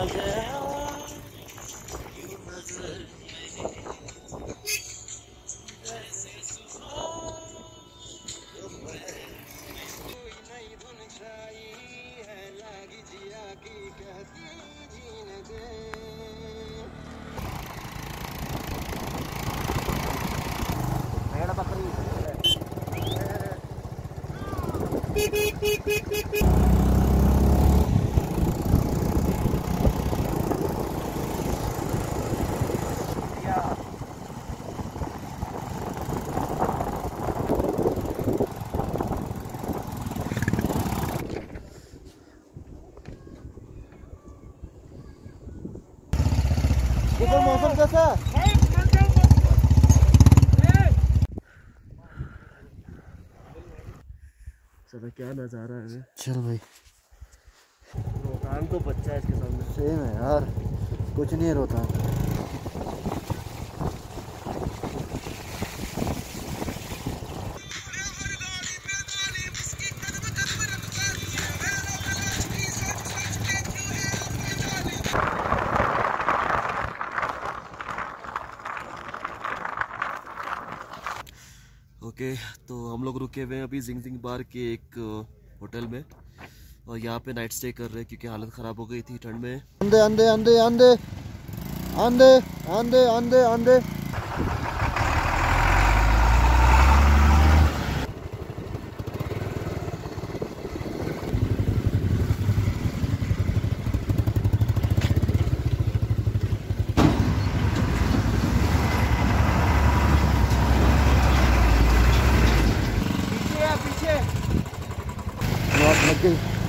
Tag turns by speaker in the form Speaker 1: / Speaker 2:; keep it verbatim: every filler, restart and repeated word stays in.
Speaker 1: गया
Speaker 2: मौसम कैसा
Speaker 1: चलो क्या नजारा है।
Speaker 2: चल भाई
Speaker 1: रोहतांग तो बच्चा है इसके सामने।
Speaker 2: सेम है यार, कुछ नहीं है रोहतांग।
Speaker 1: ओके okay, तो हम लोग रुके हुए हैं अभी जिंग जिंग बार के एक होटल में और यहाँ पे नाइट स्टे कर रहे हैं क्योंकि हालत ख़राब हो गई थी ठंड में।
Speaker 2: आंधे आंधे आंधे आंधे आंधे आंधे आंधे आंधे पीछे पीछे लग गई।